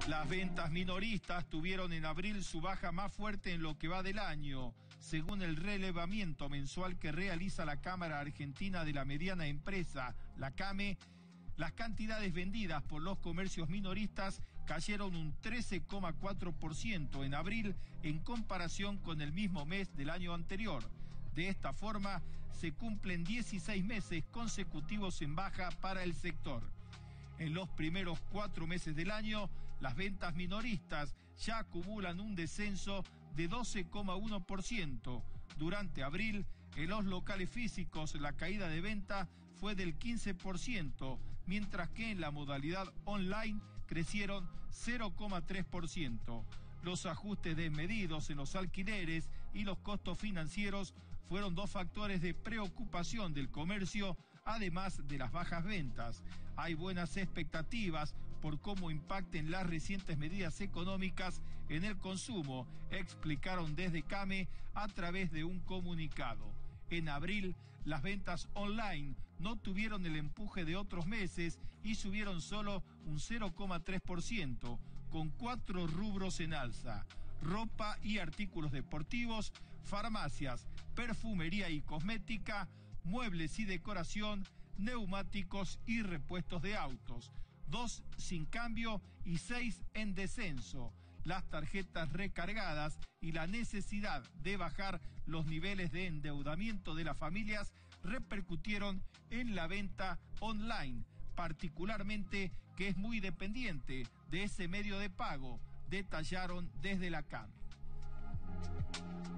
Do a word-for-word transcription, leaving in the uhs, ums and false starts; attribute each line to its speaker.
Speaker 1: Las ventas minoristas tuvieron en abril su baja más fuerte en lo que va del año, según el relevamiento mensual que realiza la Cámara Argentina de la Mediana Empresa, la CAME. Las cantidades vendidas por los comercios minoristas cayeron un trece coma cuatro por ciento en abril en comparación con el mismo mes del año anterior. De esta forma, se cumplen dieciséis meses consecutivos en baja para el sector. En los primeros cuatro meses del año, las ventas minoristas ya acumulan un descenso de doce coma uno por ciento. Durante abril, en los locales físicos, la caída de venta fue del quince por ciento, mientras que en la modalidad online crecieron cero coma tres por ciento. Los ajustes desmedidos en los alquileres y los costos financieros fueron dos factores de preocupación del comercio, además de las bajas ventas. Hay buenas expectativas por cómo impacten las recientes medidas económicas en el consumo, explicaron desde CAME a través de un comunicado. En abril, las ventas online no tuvieron el empuje de otros meses y subieron solo un cero coma tres por ciento, con cuatro rubros en alza: ropa y artículos deportivos, farmacias, perfumería y cosmética, muebles y decoración, neumáticos y repuestos de autos. Dos sin cambio y seis en descenso. Las tarjetas recargadas y la necesidad de bajar los niveles de endeudamiento de las familias repercutieron en la venta online, particularmente que es muy dependiente de ese medio de pago, detallaron desde la CAME.